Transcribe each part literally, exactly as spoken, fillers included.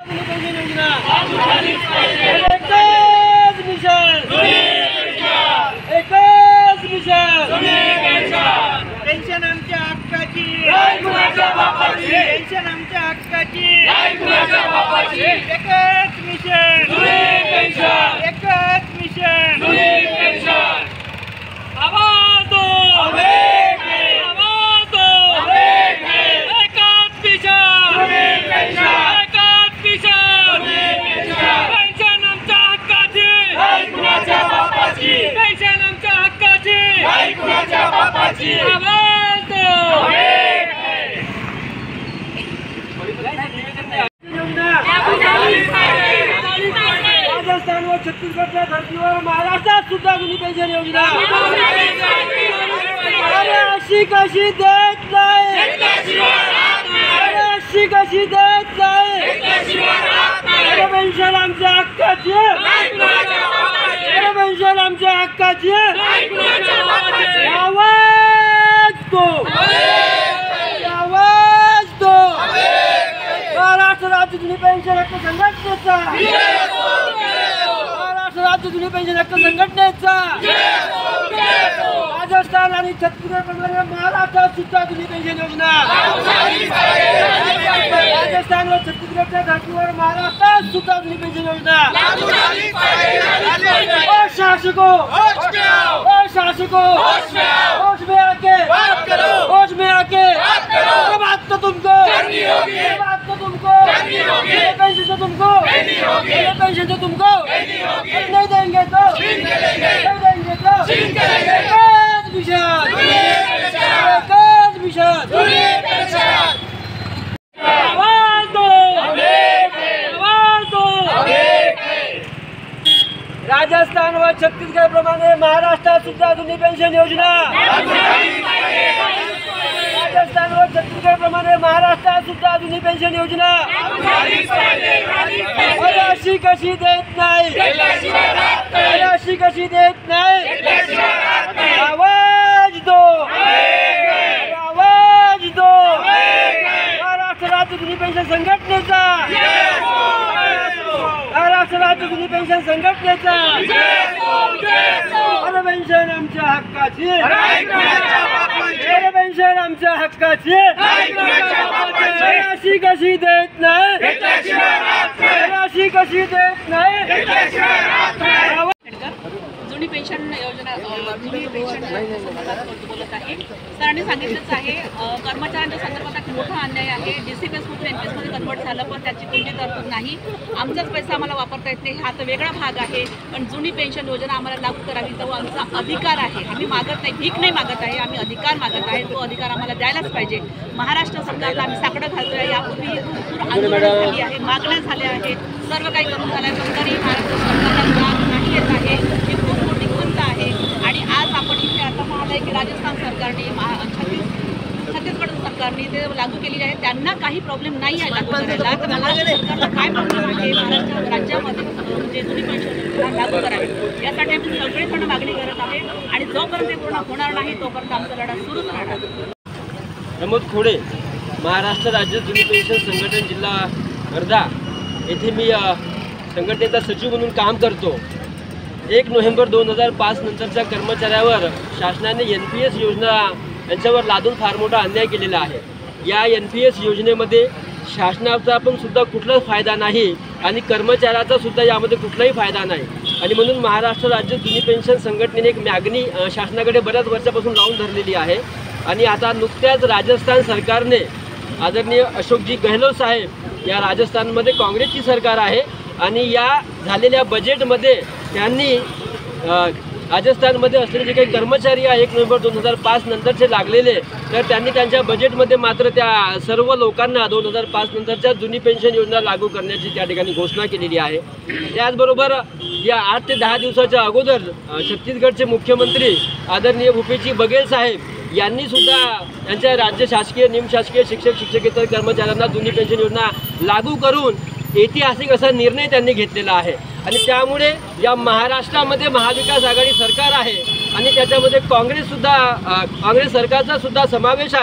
एकच मिशन एकच mission pension आमच्या हक्काची पेन्शन आमच्या हक्काची एकच मिशन एकच मिशन आवाज दो आवाज दो एकच मिशन एकच मिशन पेन्शन आमच्या हक्काची पेन्शन आमच्या हक्काची आवाज दो राजस्थान व छत्तीसगढ़च्या धर्तीवर महाराष्ट्रात सुद्धा जुनी पेन्शन योजना अरे अशी कशी देत नाही अरे अशी कशी देत नाही अरे पेन्शन आमच्या हक्काची अरे पेन्शन आमच्या हक्काची आवाज दो आवाज दो महाराष्ट्र राज्य जुनी पेन्शन हक्क संघटनेचा महाराष्ट्र राज्य जुनी पेन्शन हक्क संघटनेचा राजस्थान आणि छत्तीसगड महाराष्ट्रात सुद्धा जुनी पेन्शन योजना राजस्थान व छत्तीसगडच्या धर्तीवर महाराष्ट्रात सुद्धा जुनी पेन्शन योजना शासको शासको होश में आके होश में आके ये बात तो तुमको ये बात तो तुमको ये पेंशन तो तुमको ये पेंशन तो तुमको नहीं देंगे तो नहीं देंगे तो एकच मिशन एकच मिशन आवाज दो आवाज दो राजस्थान व छत्तीसगड प्रमाणे महाराष्ट्रात सुद्धा जुनी पेन्शन योजना राजस्थान व छत्तीसगड प्रमाणे महाराष्ट्रात सुद्धा जुनी पेन्शन योजना अरे अशी कशी देत नाही अरे अशी कशी देत नाही आवाज दो आवाज दो महाराष्ट्र राज्य जुनी पेन्शन संघटनेचा महाराष्ट्र राज्य जुनी पेन्शन संघटनेचा अरे पेन्शन आमच्या हक्काची अरे पेन्शन आमच्या हक्काची अशी कशी देत नाही अशी कशी देत नाही जुनी पेन्शन योजना जुनी पेन्शन बोलत आहे सरांनी सांगितलंच आहे कर्मचाऱ्यांच्या संदर्भात एक मोठा अन्याय आहे डीसीपीएसमधून एनपीएसमध्ये कन्वर्ट झालं पण त्याची कोणती तरतूद नाही आमचाच पैसा आम्हाला वापरता येत नाही हा तर वेगळा भाग आहे पण जुनी पेन्शन योजना आम्हाला लागू करावी तो आमचा अधिकार आहे आम्ही मागत नाही भीक नाही मागत आहे आम्ही अधिकार मागत आहे तो अधिकार आम्हाला द्यायलाच पाहिजे महाराष्ट्र सरकारला आम्ही साकडं घालतोय यापूर्वी भरपूर आंदोलन झाली आहे मागण्या झाल्या आहेत सर्व काही करून झालं पण तरी महाराष्ट्र सरकारला जाग नाही येत आहे ही खूप मोठी खंत आहे आणि आज आपण इथे आता पाहत आहे की राजस्थान सरकारने छत्तीस छत्तीसगड सरकारने ते लागू केलेले आहे त्यांना काही प्रॉब्लेम नाही आहे लागू करायला तर महाराष्ट्र सरकारला काय प्रॉब्लेम आहे महाराष्ट्र राज्यामध्ये जे जुनी पेन्शन लागू करावी यासाठी आम्ही सगळेजण मागणी करत आहे आणि जोपर्यंत ते पूर्ण होणार नाही तोपर्यंत आमचा लढा सुरूच राहणार. प्रमोद खोडे महाराष्ट्र राज्य जुनी पेन्शन संघटन जिल्हा वर्धा येथे मी संघटनेचा सचिव म्हणून काम करतो. एक नोव्हेंबर दोन हजार पाच नंतरच्या कर्मचाऱ्यावर शासनाने एन पी एस योजना यांच्यावर लादून फार मोठा अन्याय केलेला आहे. या एन पी एस योजनेमध्ये शासनाचा पण सुद्धा कुठलाच फायदा नाही आणि कर्मचाऱ्याचा सुद्धा यामध्ये कुठलाही फायदा नाही आणि म्हणून महाराष्ट्र राज्य जुनी पेन्शन संघटनेने एक मागणी शासनाकडे बऱ्याच वर्षापासून लावून धरलेली आहे आणि आता नुकत्याच राजस्थान सरकारने आदरणीय अशोकजी गहलोत साहेब या राजस्थानमध्ये काँग्रेसची सरकार आहे आणि या झालेल्या बजेटमध्ये त्यांनी राजस्थानमध्ये असलेले जे काही कर्मचारी आहे एक नोव्हेंबर दोन हजार पाच नंतरचे लागलेले तर त्यांनी त्यांच्या बजेटमध्ये मात्र त्या सर्व लोकांना दोन हजार पाच नंतरच्या जुनी पेन्शन योजना लागू करण्याची त्या ठिकाणी घोषणा केलेली आहे. त्याचबरोबर या आठ ते दहा दिवसाच्या अगोदर छत्तीसगडचे मुख्यमंत्री आदरणीय भूपेजी बघेल साहेब यांनी सुद्धा त्यांच्या राज्य शासकीय निमशासकीय शिक्षक शिक्षकेतर कर्मचाऱ्यांना जुनी पेन्शन योजना लागू करून ऐतिहासिक असा निर्णय त्यांनी घेतलेला आहे आणि त्यामुळे या महाराष्ट्रामध्ये महाविकास आघाडी सरकार आहे आणि त्याच्यामध्ये काँग्रेससुद्धा काँग्रेस सरकारचा सुद्धा समावेश आहे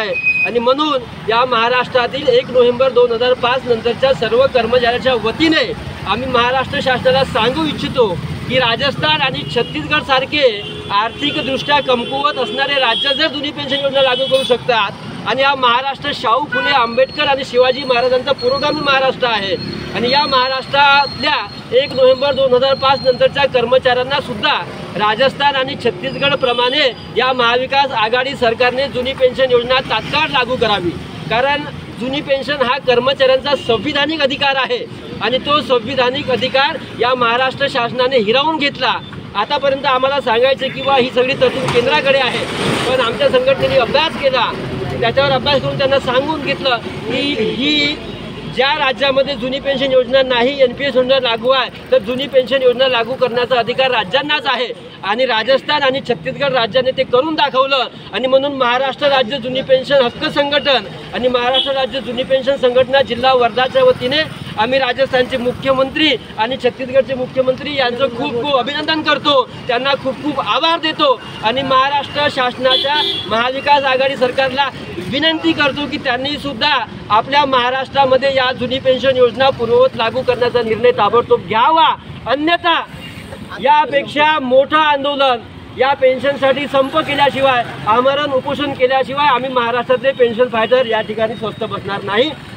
आणि म्हणून या महाराष्ट्रातील एक नोव्हेंबर दोन हजार पाच नंतरच्या सर्व कर्मचाऱ्याच्या वतीने आम्ही महाराष्ट्र शासनाला सांगू इच्छितो की राजस्थान आणि छत्तीसगड सारखे आर्थिकदृष्ट्या कमकुवत असणारे राज्य जर जुनी पेन्शन योजना लागू करू शकतात आणि हा महाराष्ट्र शाहू फुले आंबेडकर आणि शिवाजी महाराजांचा पुरोगामी महाराष्ट्र आहे आणि या महाराष्ट्रातल्या एक नोव्हेंबर दोन हजार पाच नंतरच्या कर्मचाऱ्यांना सुद्धा राजस्थान आणि छत्तीसगड प्रमाणे या महाविकास आघाडी सरकारने जुनी पेन्शन योजना तात्काळ लागू करावी। कारण जुनी पेन्शन हा कर्मचाऱ्यांचा संविधानिक अधिकार आहे आणि तो संविधानिक अधिकार या महाराष्ट्र शासनाने हिरावून घेतला। आतापर्यंत आम्हाला सांगायचे की बा ही सगळी तरतूद केंद्राकडे आहे, पण आमच्या संघटनेने अभ्यास केला, त्याच्यावर अभ्यास करून त्यांना सांगून घेतलं की ही ज्या राज्यामध्ये जुनी पेन्शन योजना नाही, एन पी एस योजना लागू आहे, तर जुनी पेन्शन योजना लागू करण्याचा अधिकार राज्यांनाच आहे आणि राजस्थान आणि छत्तीसगड राज्याने ते करून दाखवलं आणि म्हणून महाराष्ट्र राज्य जुनी पेन्शन हक्क संघटन आणि महाराष्ट्र राज्य जुनी पेन्शन संघटना जिल्हा वर्धाच्या वतीने आम्ही राजस्थानचे मुख्यमंत्री आणि छत्तीसगडचे मुख्यमंत्री यांचं खूप खूप अभिनंदन करतो, त्यांना खूप खूप आभार देतो आणि महाराष्ट्र शासनाच्या महाविकास आघाडी सरकारला विनंती करतो की त्यांनी सुद्धा आपल्या महाराष्ट्रामध्ये या जुनी पेन्शन योजना पूर्ववत लागू करण्याचा निर्णय ताबडतोब घ्यावा। अन्यथा यापेक्षा मोठं आंदोलन, या पेन्शनसाठी संप केल्याशिवाय, आमरण उपोषण केल्याशिवाय आम्ही महाराष्ट्रातले पेन्शन फायटर या ठिकाणी स्वस्थ बसणार नाही